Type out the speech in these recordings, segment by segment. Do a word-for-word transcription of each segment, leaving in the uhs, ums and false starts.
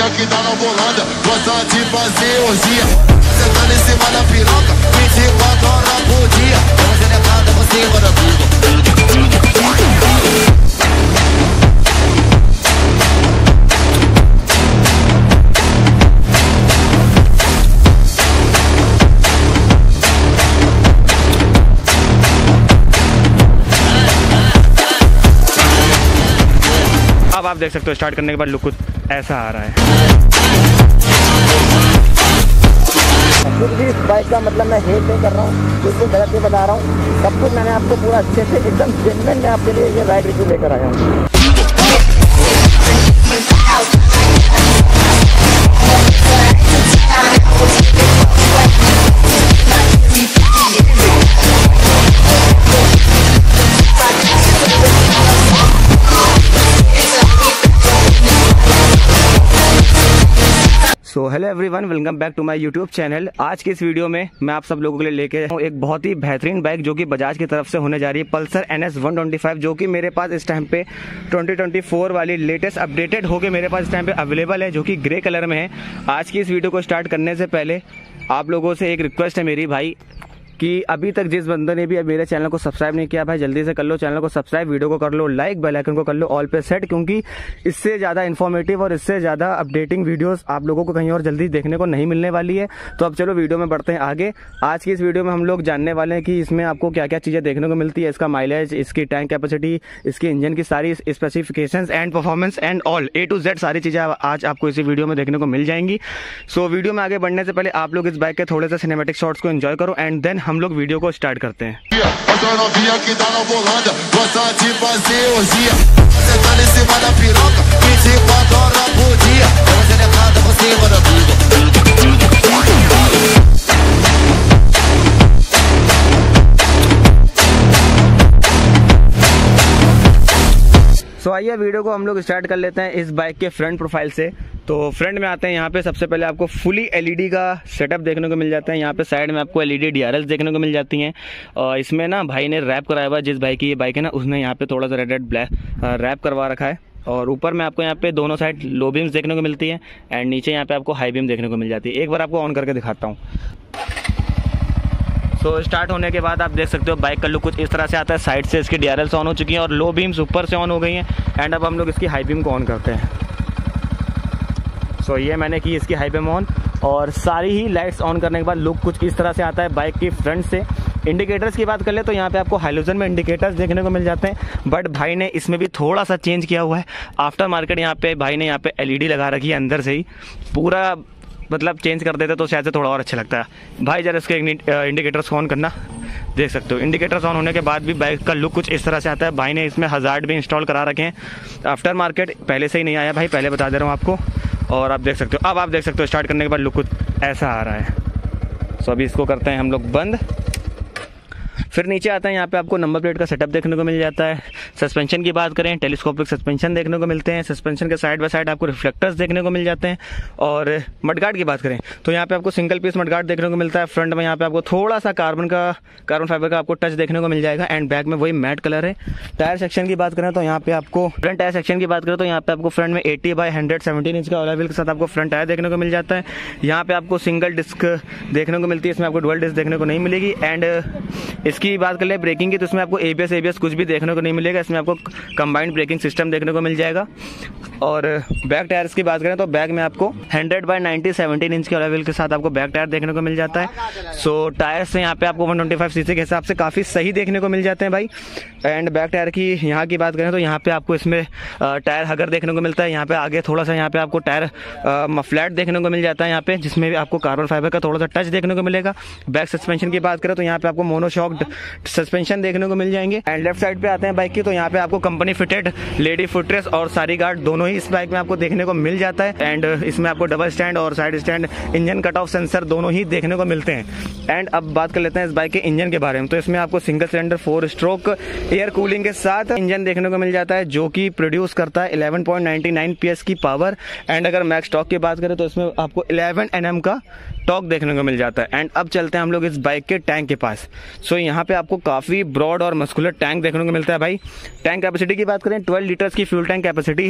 novinha que tá na Volândia, gosta de fazer orgia. Sentando em cima da piroca, vinte e quatro horas por dia. Vamos entrada por cima da tudo. अब आप देख सकते हो start करने के बाद look कुछ ऐसा आ रहा है। कुछ भी इस बाइक का मतलब मैं हेट नहीं कर रहा हूँ, बिल्कुल गलत ही बता रहा हूँ। सब कुछ मैंने आपको पूरा अच्छे से एकदम जेन्युइन मैं आपके लिए ये राइड रिव्यू लेकर आया हूँ। So hello everyone, welcome back to my YouTube channel. आज की इस वीडियो में मैं आप सब लोगों के लिए लेके आया हूँ एक बहुत ही बेहतरीन बाइक जो कि बजाज की तरफ से होने जा रही है, Pulsar N S one twenty five, जो कि मेरे पास इस टाइम पे ट्वेंटी ट्वेंटी फोर वाली लेटेस्ट अपडेटेड होके मेरे पास इस टाइम पे अवेलेबल है, जो कि ग्रे कलर में है। आज की इस वीडियो को स्टार्ट करने से पहले आप लोगों से एक रिक्वेस्ट है मेरी भाई, कि अभी तक जिस बंदे ने भी मेरे चैनल को सब्सक्राइब नहीं किया भाई, जल्दी से कर लो चैनल को सब्सक्राइब, वीडियो को कर लो लाइक, बेल आइकन को कर लो ऑल पे सेट, क्योंकि इससे ज़्यादा इन्फॉर्मेटिव और इससे ज़्यादा अपडेटिंग वीडियोस आप लोगों को कहीं और जल्दी देखने को नहीं मिलने वाली है। तो अब चलो वीडियो में बढ़ते हैं आगे। आज की इस वीडियो में हम लोग जानने वाले हैं कि इसमें आपको क्या क्या चीज़ें देखने को मिलती है, इसका माइलेज, इसकी टैंक कैपेसिटी, इसकी इंजन की सारी specifications and performance and all A to Z सारी चीज़ें आज आपको इसी वीडियो में देखने को मिल जाएंगी। सो वीडियो में आगे बढ़ने से पहले आप लोग इस बाइक के थोड़े से सिनेमैटिक शॉट्स को एंजॉय करो एंड देन हम लोग वीडियो को स्टार्ट करते हैं। Essa novinha que tá na Volândia, gosta de fazer orgia. Sentando em cima da piroca, vinte e quatro horas por dia. Vamos entrada por cima da tudo. So so, आइए video को हम लोग start कर लेते हैं इस bike के front profile से। तो फ्रंट में आते हैं, यहाँ पे सबसे पहले आपको फुली एलईडी का सेटअप देखने को मिल जाता है। यहाँ पे साइड में आपको एलईडी डीआरएल्स देखने को मिल जाती हैं। और इसमें ना भाई ने रैप कराया हुआ, जिस भाई की ये बाइक है ना उसने यहाँ पे थोड़ा सा रेड रेड ब्लैक रैप करवा रखा है। और ऊपर में आपको यहाँ पे दोनों साइड लो बीम्स देखने को मिलती है एंड नीचे यहाँ पे आपको हाई बीम देखने को मिल जाती है। एक बार आपको ऑन करके दिखाता हूँ। तो स्टार्ट होने के बाद आप देख सकते हो बाइक का लुक कुछ इस तरह से आता है। साइड से इसकी डीआरएल्स ऑन हो चुकी हैं और लो बीम्स ऊपर से ऑन हो गई हैं एंड अब हम लोग इसकी हाई बीम को ऑन करते हैं। सो so, ये मैंने की इसकी हाई बीम ऑन और सारी ही लाइट्स ऑन करने के बाद लुक कुछ इस तरह से आता है बाइक की फ्रंट से। इंडिकेटर्स की बात कर ले तो यहाँ पे आपको हाइलोजन में इंडिकेटर्स देखने को मिल जाते हैं, बट भाई ने इसमें भी थोड़ा सा चेंज किया हुआ है। आफ्टर मार्केट यहाँ पे भाई ने यहाँ पे एलईडी लगा रखी है अंदर से ही, पूरा मतलब चेंज कर देते तो शायद से थोड़ा और अच्छा लगता है। भाई जरा इसके इंडिकेटर्स ऑन करना, देख सकते हो इंडिकेटर्स ऑन होने के बाद भी बाइक का लुक कुछ इस तरह से आता है। भाई ने इसमें हज़ार्ड भी इंस्टॉल करा रखे हैं। आफ्टर मार्केट पहले से ही नहीं आया भाई, पहले बता दे रहा हूँ आपको। और आप देख सकते हो, अब आप देख सकते हो स्टार्ट करने के बाद लुक कुछ ऐसा आ रहा है। सो अभी इसको करते हैं हम लोग बंद। फिर नीचे आता है, यहाँ पे आपको नंबर प्लेट का सेटअप देखने को मिल जाता है। सस्पेंशन की बात करें, टेलीस्कोपिक सस्पेंशन देखने को मिलते हैं। सस्पेंशन के साइड बाय साइड आपको रिफ्लेक्टर्स देखने को मिल जाते हैं। और मडगार्ड की बात करें तो यहाँ पे आपको सिंगल पीस मडगार्ड देखने को मिलता है। फ्रंट में यहाँ पे आपको थोड़ा सा कार्बन का कार्बन फाइबर का आपको टच देखने को मिल जाएगा एंड बैक में वही मैट कलर है। टायर सेक्शन की बात करें तो यहाँ पे आपको फ्रंट टायर सेक्शन की बात करें तो यहाँ पे आपको फ्रंट में eighty by hundred seventeen inch का अलॉय व्हील के साथ आपको फ्रंट टायर देखने को मिल जाता है। यहाँ पे आपको सिंगल डिस्क देखने को मिलती है, इसमें आपको डुअल डिस्क देखने को नहीं मिलेगी। एंड इसकी बात कर ले ब्रेकिंग की तो इसमें आपको एबीएस एबीएस कुछ भी देखने को नहीं मिलेगा, इसमें आपको कंबाइंड ब्रेकिंग सिस्टम देखने को मिल जाएगा। और बैक टायर्स की बात करें तो बैक में आपको hundred by ninety seventeen inch के अलॉय व्हील के साथ आपको बैक टायर देखने को मिल जाता है। सो टायर्स से यहाँ पे आपको वन ट्वेंटी फाइव सीसी के हिसाब से काफ़ी सही देखने को मिल जाते हैं भाई। एंड बैक टायर की यहाँ की बात करें तो यहाँ पे आपको इसमें टायर हगर देखने को मिलता है। यहाँ पे आगे थोड़ा सा यहाँ पे आपको टायर फ्लैट देखने को मिल जाता है यहाँ पे, जिसमें भी आपको कार्बन फाइबर का थोड़ा सा टच देखने को मिलेगा। बैक सस्पेंशन की बात करें तो यहाँ पे आपको मोनोशॉक सस्पेंशन देखने को मिल जाएंगे। एंड लेफ्ट साइड पे आते हैं बाइक की तो यहाँ पे आपको कंपनी फिटेड लेडी फुटरेस्ट और सारी गार्ड दोनों ही इस बाइक में आपको देखने को मिल जाता है। एंड इसमें आपको डबल स्टैंड और side stand, engine cut off sensor दोनों ही देखने को मिलते हैं। एंड अब बात कर लेते हैं इस बाइक के इंजन के बारे में। तो इसमें आपको single cylinder four stroke air cooling के साथ इंजन देखने को मिल जाता है, जो कि प्रोड्यूस करता है eleven point nine nine PS की पावर। एंड अगर मैक्स टॉर्क की बात करें तो इसमें आपको इलेवन एनएम का टॉर्क देखने को मिल जाता है। एंड अब चलते हैं हम लोग इस बाइक के टैंक के पास। सो so, यहाँ पे आपको काफ़ी ब्रॉड और मस्कुलर टैंक देखने को मिलता है भाई। टैंक कैपेसिटी की बात करें ट्वेल्व लीटर्स की फ्यूल टैंक कैपेसिटी है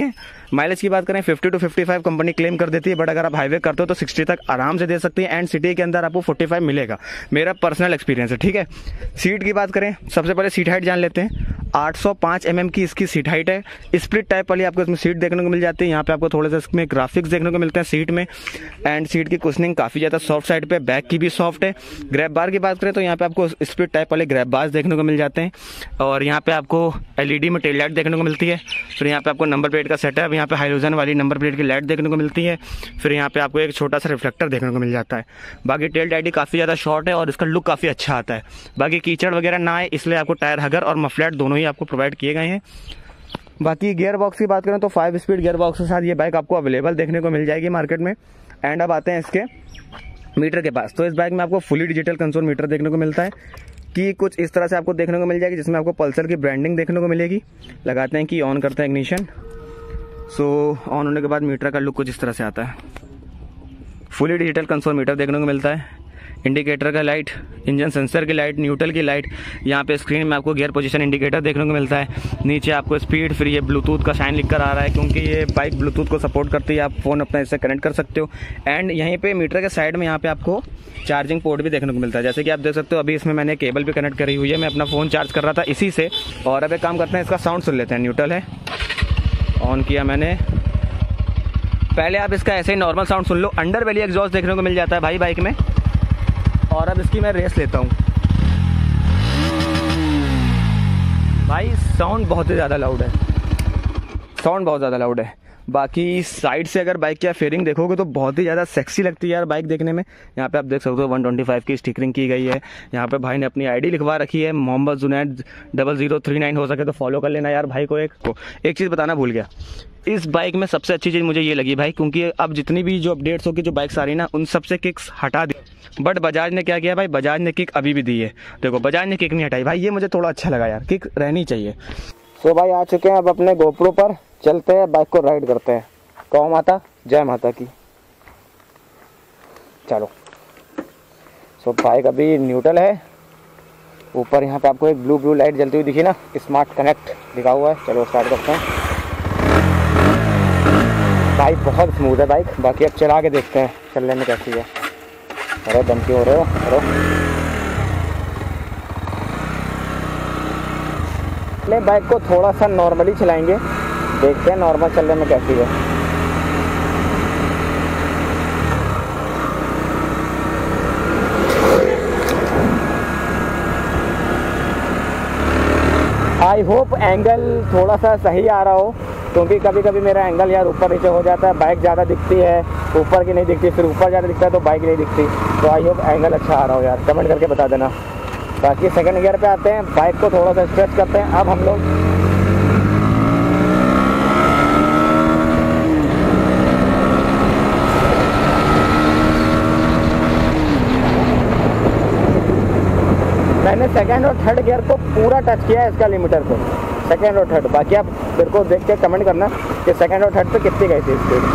माइलेज की बात करें fifty two fifty five company claim कर देती है, बट अगर आप हाईवे करते हो तो सिक्सटी तक आराम से दे सकती है एंड सिटी के अंदर आपको फोर्टी फाइव मिलेगा, मेरा पर्सनल एक्सपीरियंस है, ठीक है। सीट की बात करें, सबसे पहले सीट हाइट जान लेते हैं। आठ सौ पाँच एम एम की इसकी सीट हाइट है। स्प्लिट टाइप वाली आपको इसमें सीट देखने को मिल जाती है। यहाँ पे आपको थोड़े से इसमें ग्राफिक्स देखने को मिलते हैं सीट में एंड सीट की कुशनिंग काफ़ी ज़्यादा सॉफ्ट साइड पे, बैक की भी सॉफ्ट है। ग्रैब बार की बात करें तो यहाँ पे आपको स्प्लिट टाइप वाले ग्रैब बार्स देखने को मिल जाते हैं और यहाँ पे आपको एलईडी में टेल लाइट देखने को मिलती है। फिर यहाँ पे आपको नंबर प्लेट का सेटअप, यहाँ पे हाइलोजन वाली नंबर प्लेट की लाइट देखने को मिलती है। फिर यहाँ पे आपको एक छोटा सा रिफ्लेक्टर देखने को मिल जाता है। बाकी टेल टाइडी काफ़ी ज़्यादा शॉर्ट है और इसका लुक काफ़ी अच्छा आता है। बाकी कीचड़ वगैरह ना आए इसलिए आपको टायर हगर और मफलेट दोनों ही आपको प्रोवाइड किए गए हैं। बाकी गियर बॉक्स की बात करें तो फाइव स्पीड गियर बॉक्स के साथ ये बाइक आपको अवेलेबल देखने को मिल जाएगी मार्केट में। एंड अब आते हैं इसके मीटर के पास। तो इस बाइक में आपको फुली डिजिटल कंसोल मीटर देखने को मिलता है कि कुछ इस तरह से आपको देखने को मिल जाएगी, जिसमें आपको पल्सर की ब्रांडिंग देखने को मिलेगी। लगाते हैं कि ऑन करते हैं इग्निशन। सो ऑन होने के बाद मीटर का लुक कुछ इस तरह से आता है। फुली डिजिटल कंसोल मीटर देखने को मिलता है। इंडिकेटर का लाइट, इंजन सेंसर की लाइट, न्यूट्रल की लाइट, यहाँ पे स्क्रीन में आपको गियर पोजीशन इंडिकेटर देखने को मिलता है। नीचे आपको स्पीड, फिर ये ब्लूटूथ का साइन लिख कर आ रहा है क्योंकि ये बाइक ब्लूटूथ को सपोर्ट करती है, आप फ़ोन अपना इससे कनेक्ट कर सकते हो। एंड यहीं पे मीटर के साइड में यहाँ पे आपको चार्जिंग पोर्ट भी देखने को मिलता है। जैसे कि आप देख सकते हो अभी इसमें मैंने केबल भी कनेक्ट करी हुई है, मैं अपना फ़ोन चार्ज कर रहा था इसी से। और अब एक काम करते हैं, इसका साउंड सुन लेते हैं। न्यूट्रल है, ऑन किया मैंने। पहले आप इसका ऐसे ही नॉर्मल साउंड सुन लो। अंडर बेली एग्जॉस्ट देखने को मिल जाता है भाई बाइक में। और अब इसकी मैं रेस लेता हूँ। भाई साउंड बहुत ही ज़्यादा लाउड है, साउंड बहुत ज़्यादा लाउड है। बाकी साइड से अगर बाइक की फेयरिंग देखोगे तो बहुत ही ज़्यादा सेक्सी लगती है यार बाइक देखने में। यहाँ पे आप देख सकते हो वन ट्वेंटी फाइव की स्टिकरिंग की गई है। यहाँ पे भाई ने अपनी आईडी लिखवा रखी है, Mohammed Junaid double zero three nine. हो सके तो फॉलो कर लेना यार भाई को। एक को एक चीज़ बताना भूल गया, इस बाइक में सबसे अच्छी चीज़ मुझे ये लगी भाई, क्योंकि अब जितनी भी जो अपडेट्स होगी जो बाइक्स आ रही ना उन सबसे किक्स हटा दी, बट बजाज ने क्या किया भाई, बजाज ने किक अभी भी दी है। देखो बजाज ने किक नहीं हटाई भाई, ये मुझे थोड़ा अच्छा लगा यार, किक रहनी चाहिए। सो भाई आ चुके हैं अब अपने गोप्रो पर, चलते हैं बाइक को राइड करते हैं। कौ माता जय माता की, चलो। सो बाइक अभी न्यूट्रल है। ऊपर यहाँ पे आपको एक ब्लू ब्लू लाइट जलती हुई दिखी ना, स्मार्ट कनेक्ट लिखा हुआ है। चलो स्टार्ट करते हैं। बाइक बहुत स्मूथ है बाइक। बाकी अब चला के देखते हैं चलने में कैसी है। अरे दम क्यों हो रहे हो, अरे ले बाइक को थोड़ा सा नॉर्मली चलाएंगे, देखते हैं नॉर्मल चलने में कैसी है। आई होप एंगल थोड़ा सा सही आ रहा हो, क्योंकि कभी कभी मेरा एंगल यार ऊपर नीचे हो जाता है। बाइक ज़्यादा दिखती है, ऊपर की नहीं दिखती, फिर ऊपर ज़्यादा दिखता है तो बाइक नहीं दिखती। तो आई होप एंगल अच्छा आ रहा हो यार, कमेंट करके बता देना। बाकी सेकंड गियर पे आते हैं, बाइक को थोड़ा सा स्ट्रेच करते हैं अब हम लोग। मैंने सेकंड और थर्ड गियर को पूरा टच किया है इसका लिमिटर पे, सेकंड और थर्ड। बाकी आप मेरे को देख के कमेंट करना कि सेकंड और थर्ड पे कितनी गई थी स्पीड।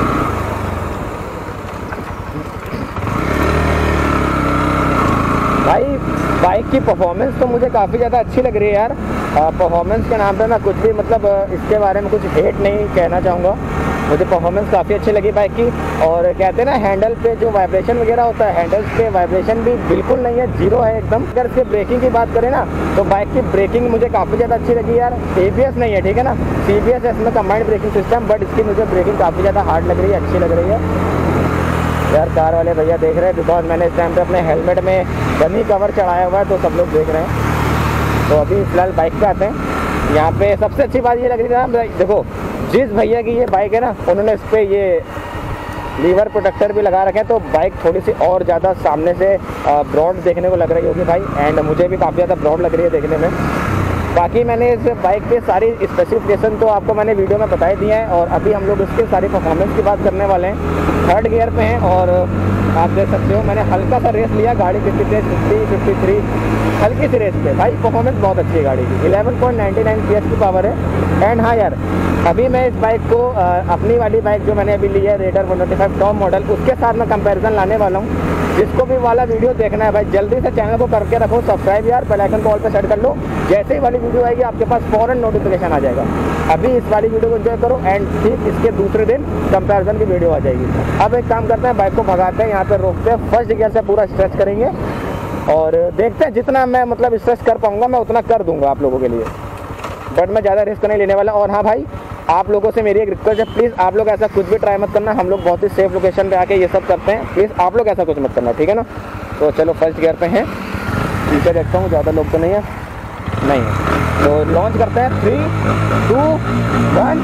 भाई बाइक की परफॉर्मेंस तो मुझे काफ़ी ज़्यादा अच्छी लग रही है यार। परफॉर्मेंस के नाम पे मैं कुछ भी मतलब इसके बारे में कुछ हेट नहीं कहना चाहूँगा। मुझे परफॉर्मेंस काफ़ी अच्छी लगी बाइक की। और कहते हैं ना हैंडल पे जो वाइब्रेशन वगैरह होता है, हैंडल्स पे वाइब्रेशन भी बिल्कुल नहीं है, जीरो है एकदम। अगर इसके ब्रेकिंग की बात करें ना तो बाइक की ब्रेकिंग मुझे काफ़ी ज़्यादा अच्छी लगी यार। ए बी एस नहीं है, ठीक है ना, सी बी एस है इसमें, कंबाइंड ब्रेकिंग सिस्टम, बट इसकी मुझे ब्रेकिंग काफ़ी ज़्यादा हार्ड लग रही है, अच्छी लग रही है यार। कार वाले भैया देख रहे हैं बिकॉज मैंने इस टाइम पे अपने हेलमेट में डमी कवर चढ़ाया हुआ है, तो सब लोग देख रहे हैं। तो अभी फिलहाल बाइक पे आते हैं। यहाँ पे सबसे अच्छी बात ये लग रही है ना, देखो जिस भैया की ये बाइक है ना उन्होंने इस पर ये लीवर प्रोटेक्टर भी लगा रखे हैं, तो बाइक थोड़ी सी और ज़्यादा सामने से ब्रॉड देखने को लग रही होगी भाई। एंड मुझे भी काफ़ी ज़्यादा ब्रॉड लग रही है देखने में। बाकी मैंने इस बाइक पे सारी स्पेसिफिकेशन तो आपको मैंने वीडियो में बता दिया है। और अभी हम लोग इसके सारी परफॉर्मेंस की बात करने वाले हैं। थर्ड गियर पे हैं और आप देख सकते हो मैंने हल्का सा रेस लिया, गाड़ी फिफ्टी फिफ्टी फिफ्टी थ्री हल्की सी रेस पे। भाई परफॉर्मेंस बहुत अच्छी है गाड़ी की, eleven point ninety nine P S की पावर है। एंड हाँ यार, अभी मैं इस बाइक को अपनी वाली बाइक जो मैंने अभी ली है Raider one twenty five top model, उसके साथ मैं कंपैरिजन लाने वाला हूँ। जिसको भी वाला वीडियो देखना है भाई जल्दी से चैनल को करके रखो सब्सक्राइब यार, बेल आइकन को ऑल पे सेट कर लो जैसे ही वाली वीडियो आएगी आपके पास फ़ौरन नोटिफिकेशन आ जाएगा। अभी इस वाली वीडियो को एंजॉय करो एंड ठीक इसके दूसरे दिन कंपैरिजन की वीडियो आ जाएगी। अब एक काम करते हैं, बाइक को भगाते हैं, यहाँ पे रोकते हैं, फर्स्ट गियर से पूरा स्ट्रेच करेंगे और देखते हैं जितना मैं मतलब स्ट्रेच कर पाऊँगा मैं उतना कर दूँगा आप लोगों के लिए, बट मैं ज़्यादा रिस्क नहीं लेने वाला। और हाँ भाई, आप लोगों से मेरी एक रिक्वेस्ट है, प्लीज़ आप लोग ऐसा कुछ भी ट्राई मत करना, हम लोग बहुत ही सेफ लोकेशन पे आके ये सब करते हैं, प्लीज़ आप लोग ऐसा कुछ मत करना, ठीक है ना। तो चलो फर्स्ट गियर पे हैं, पीछे देखता हूँ ज़्यादा लोग तो नहीं है, नहीं है, तो लॉन्च करते हैं। Three two one,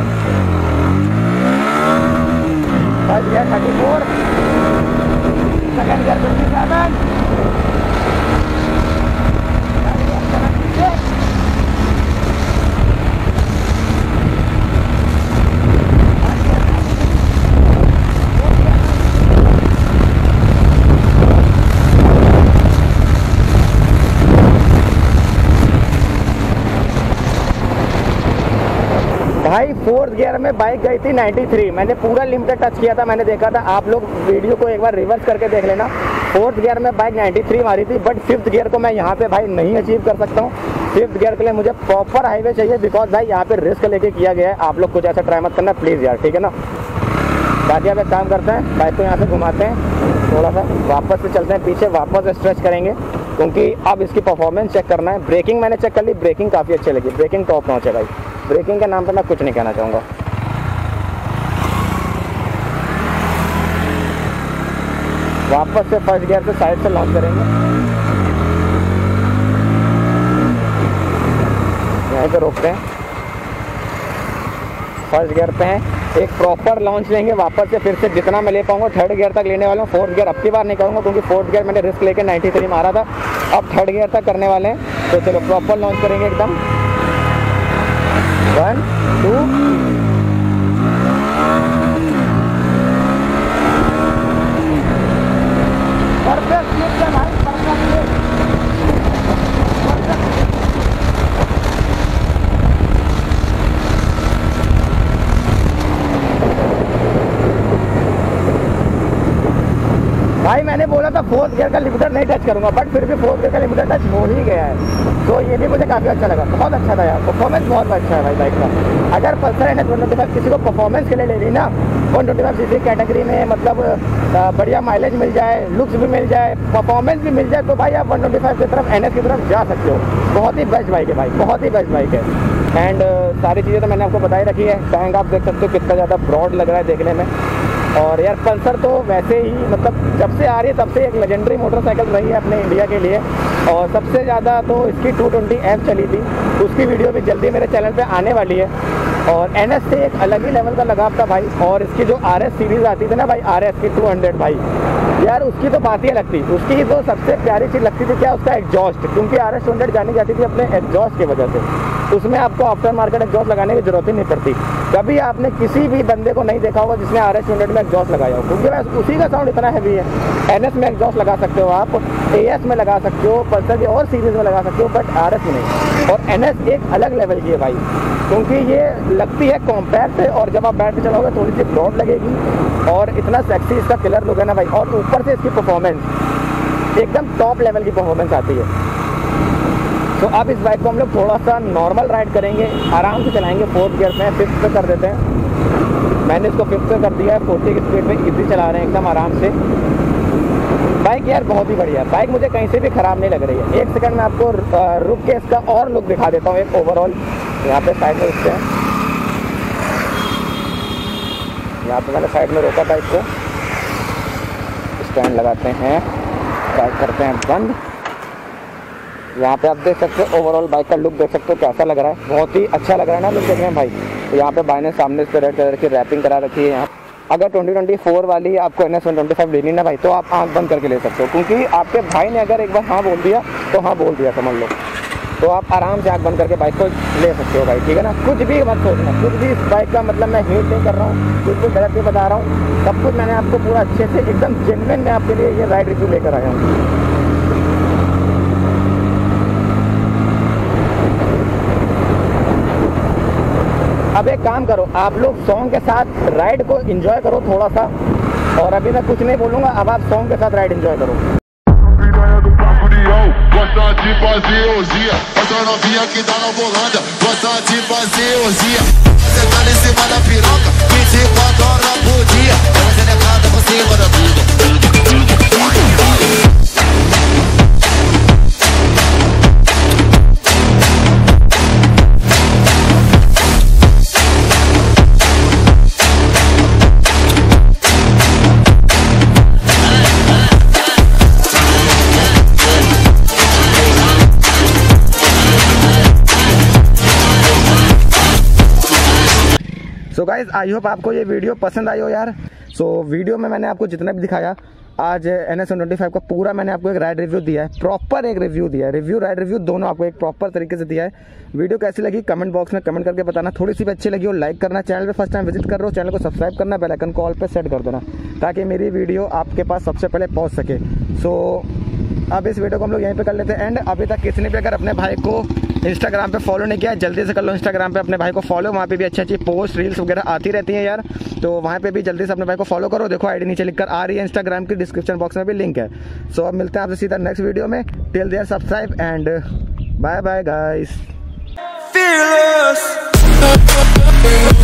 first gear thirty four, second gear twenty seven, भाई फोर्थ गियर में बाइक गई थी तिरानवे। मैंने पूरा लिमिटेड टच किया था, मैंने देखा था, आप लोग वीडियो को एक बार रिवर्स करके देख लेना। फोर्थ गियर में बाइक तिरानवे मारी थी, बट फिफ्थ गियर को मैं यहाँ पे भाई नहीं अचीव कर सकता हूँ। फिफ्थ गियर के लिए मुझे प्रॉपर हाईवे चाहिए, बिकॉज भाई यहाँ पे रिस्क लेके किया गया है। आप लोग कुछ ऐसा ट्राई मत करना प्लीज़ यार, ठीक है ना। बाकी अब एक काम करते हैं, बाइक को यहाँ से घुमाते हैं, थोड़ा सा वापस से चलते हैं पीछे, वापस स्ट्रेच करेंगे, क्योंकि अब इसकी परफॉर्मेंस चेक करना है। ब्रेकिंग मैंने चेक कर ली, ब्रेकिंग काफ़ी अच्छी लगी, ब्रेकिंग टॉप नॉच है भाई। ब्रेकिंग के नाम पे मैं कुछ नहीं कहना चाहूँगा। वापस से फर्स्ट गियर से साइड से लॉन्च करेंगे, यहीं पे रोकते हैं, फर्स्ट गियर पे हैं, एक प्रॉपर लॉन्च लेंगे वापस से, फिर से जितना मैं ले पाऊंगा थर्ड गियर तक लेने वाला हूँ। फोर्थ गियर अब की बार नहीं करूँगा, क्योंकि फोर्थ गियर मैंने रिस्क लेके तिरानवे मारा था, अब थर्ड गियर तक करने वाले हैं। तो चलो प्रॉपर लॉन्च करेंगे एकदम, वन टू, परफेक्ट स्लिप है भाई, परफेक्ट स्लिप, परफेक्ट। भाई मैंने बोला था फोर्थ गियर का लिमिटर नहीं टच करूंगा, बट फिर भी फोर्थ गियर का लिमिटर टच हो ही गया है, तो ये भी मुझे काफ़ी अच्छा लगा, बहुत अच्छा था यार, परफॉर्मेंस बहुत अच्छा है भाई बाइक का। अगर Pulsar N S one twenty five किसी को परफॉर्मेंस के लिए ले ली ना, one twenty five CC category में, मतलब बढ़िया माइलेज मिल जाए, लुक्स भी मिल जाए, परफॉर्मेंस भी मिल जाए, तो भाई आप वन ट्वेंटी फाइव की तरफ, एन एस की तरफ जा सकते हो। बहुत ही बेस्ट बाइक है भाई, बहुत ही बेस्ट बाइक है। एंड uh, सारी चीज़ें तो मैंने आपको बताई रखी है। टैंक आप देख सकते हो कितना ज़्यादा ब्रॉड लग रहा है देखने में। और यार पल्सर तो वैसे ही मतलब जब से आ रही है तब से एक लेजेंडरी मोटरसाइकिल रही है अपने इंडिया के लिए। और सबसे ज़्यादा तो इसकी टू ट्वेंटी एफ चली थी, उसकी वीडियो भी जल्दी मेरे चैनल पे आने वाली है। और एन एस से एक अलग ही लेवल का लगाव था भाई। और इसकी जो आर एस सीरीज़ आती थी ना भाई, आर एस की टू हंड्रेड भाई, यार उसकी तो बात ही अलग थी। उसकी तो सबसे प्यारी चीज़ लगती थी क्या, उसका एग्जॉस्ट, क्योंकि आर एस टू हंड्रेड जानी जाती थी अपने एग्जॉस्ट की वजह से। उसमें आपको आफ्टर मार्केट एग्जॉस्ट लगाने की जरूरत ही नहीं पड़ती। कभी आपने किसी भी बंदे को नहीं देखा होगा जिसने आर एस टू हंड्रेड में एग्जॉस्ट लगाया हो, क्योंकि बस उसी का साउंड इतना हैवी है। एन एस में एग्जॉस्ट लगा सकते हो आप, ए एस में लगा सकते हो, पल्सर की और सीरीज़ में लगा सकते हो, बट आर एस में नहीं। और एन एस एक अलग लेवल की है भाई, क्योंकि ये लगती है कॉम्पैक्ट, और जब आप बैठ के चलाओगे थोड़ी सी ब्रॉड लगेगी, और इतना सेक्सी इसका किलर लुक है ना भाई। और ऊपर से इसकी परफॉर्मेंस एकदम टॉप लेवल की परफॉर्मेंस आती है। तो अब इस बाइक को हम लोग थोड़ा सा नॉर्मल राइड करेंगे, आराम से चलाएंगे। फोर्थ गियर में फिफ्थ पे कर देते हैं, मैंने इसको फिफ्थ पे कर दिया है। फोर्टी की स्पीड में इजी चला रहे हैं एकदम आराम से। बाइक यार बहुत ही बढ़िया है, बाइक मुझे कहीं से भी ख़राब नहीं लग रही है। एक सेकंड में आपको रुक के इसका और लुक दिखा देता हूँ एक ओवरऑल। यहाँ पे साइड में रुकते हैं, यहाँ पे मैंने साइड में रोका बाइक को, स्टैंड लगाते हैं, बाइक करते हैं बंद। यहाँ पे आप देख सकते हो ओवरऑल बाइक का लुक देख सकते हो कैसा लग रहा है, बहुत ही अच्छा लग रहा है ना लुक देखने में भाई। तो यहाँ पे बाई ने सामने से रेड कलर की रैपिंग करा रखी है। यहाँ अगर ट्वेंटी ट्वेंटी फोर वाली आपको N S one twenty five लेनी ना भाई, तो आप आँख बंद करके ले सकते हो, क्योंकि आपके भाई ने अगर एक बार हाँ बोल दिया तो हाँ बोल दिया समझ लो। तो आप आराम से आँख बंद करके बाइक को ले सकते हो भाई, ठीक है ना। कुछ भी मत सोचना, कुछ भी इस बाइक का मतलब मैं हेट नहीं कर रहा हूँ, कुछ भी गलत नहीं बता रहा हूँ, सब कुछ मैंने आपको पूरा अच्छे से एकदम जेन्युइन में आपके लिए ये राइड रिव्यू लेकर आया हूँ। अब एक काम करो, आप लोग सॉन्ग के साथ राइड को एंजॉय करो थोड़ा सा, और अभी मैं कुछ नहीं बोलूँगा, अब आप सॉन्ग के साथ राइड एंजॉय करो। Gosta de fazer ousia, essa novinha que tá na volanda. Gosta de fazer ousia. Você tá em cima da piroca, vinte e quatro horas por dia. Ela selecada por cima da tudo. So guys I hope आपको ये video पसंद आई हो यार। सो so, video में मैंने आपको जितना भी दिखाया, आज N S one twenty five का पूरा मैंने आपको एक राइड रिव्यू दिया है, प्रॉपर एक रिव्यू दिया है, रिव्यू राइड रिव्यू दोनों आपको एक प्रॉपर तरीके से दिया है। वीडियो कैसी लगी कमेंट बॉक्स में कमेंट करके बताना। थोड़ी सी भी अच्छी लगी हो लाइक करना, चैनल पे फर्स्ट टाइम विजिट कर रहे हो चैनल को सब्सक्राइब करना, बेल आइकन को ऑल पे सेट कर देना ताकि मेरी वीडियो आपके पास सबसे पहले पहुँच सके। सो so, अब इस वीडियो को हम लोग यहीं पे कर लेते हैं एंड। अभी तक किसी ने भी अगर अपने भाई को इंस्टाग्राम पे फॉलो नहीं किया है जल्दी से कर लो, इंस्टाग्राम पे अपने भाई को फॉलो, वहाँ पे भी अच्छी अच्छी पोस्ट रील्स वगैरह आती रहती हैं यार, तो वहाँ पे भी जल्दी से अपने भाई को फॉलो करो। देखो आईडी नीचे लिखकर आ रही है, इंस्टाग्राम की डिस्क्रिप्शन बॉक्स में भी लिंक है। सो so, अब मिलते हैं आपसे सीधा नेक्स्ट वीडियो में। Till there subscribe and bye bye guys.